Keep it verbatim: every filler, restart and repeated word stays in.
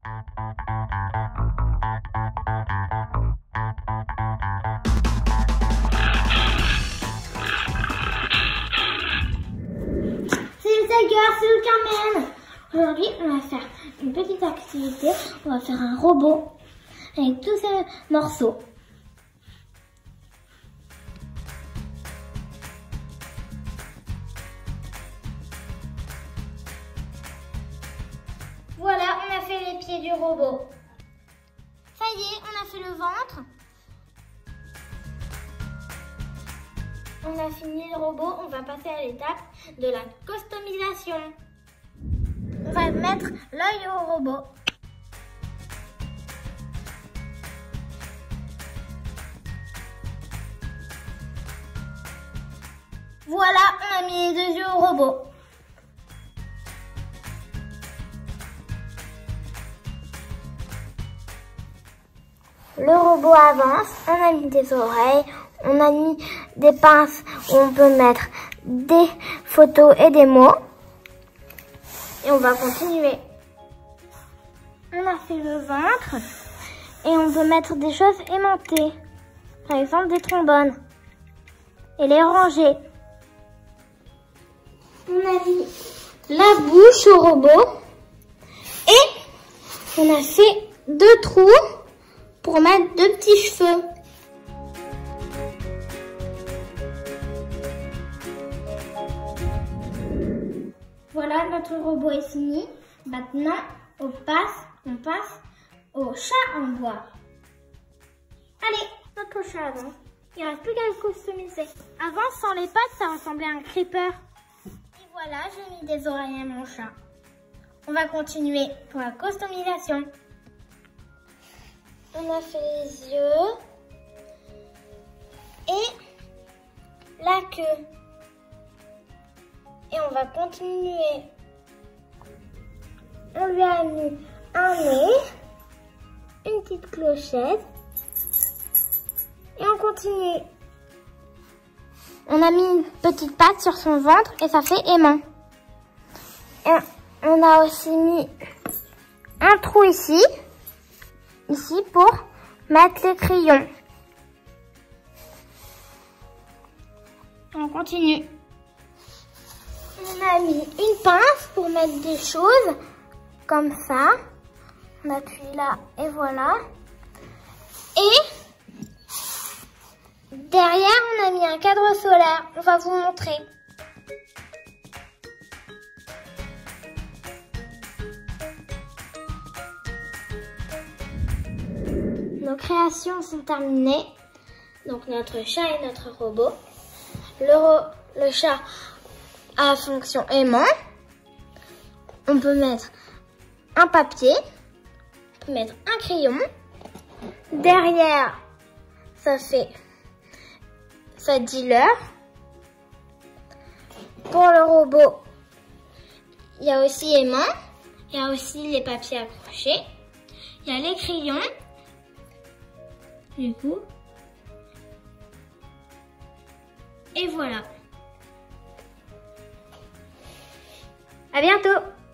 C'est le Carmen. Aujourd'hui, on va faire une petite activité. On va faire un robot avec tous ces morceaux. Voilà, on a fait les pieds du robot. Ça y est, on a fait le ventre. On a fini le robot, on va passer à l'étape de la customisation. On va mettre l'œil au robot. Voilà, on a mis les deux yeux au robot. Le robot avance, on a mis des oreilles, on a mis des pinces où on peut mettre des photos et des mots. Et on va continuer. On a fait le ventre et on peut mettre des choses aimantées. Par exemple des trombones. Et les ranger. On a mis la bouche au robot. Et on a fait deux trous pour mettre deux petits cheveux. Voilà, notre robot est fini. Maintenant, on passe, on passe au chat en bois. Allez, notre chat avance. Il ne reste plus qu'à le customiser. Avant, sans les pattes, ça ressemblait à un creeper. Et voilà, j'ai mis des oreilles à mon chat. On va continuer pour la customisation. On a fait les yeux et la queue. Et on va continuer. On lui a mis un nez, une petite clochette. Et on continue. On a mis une petite patte sur son ventre et ça fait aimant. Et on a aussi mis un trou ici. Ici pour mettre les crayons. On continue. On a mis une pince pour mettre des choses comme ça. On appuie là et voilà. Et derrière, on a mis un cadre solaire. On va vous montrer. Nos créations sont terminées. Donc notre chat et notre robot. Le, ro le chat a fonction aimant. On peut mettre un papier. On peut mettre un crayon. Derrière, ça fait, ça dit l'heure. Pour le robot, il y a aussi aimant. Il y a aussi les papiers accrochés. Il y a les crayons. Du coup. Et voilà. À bientôt!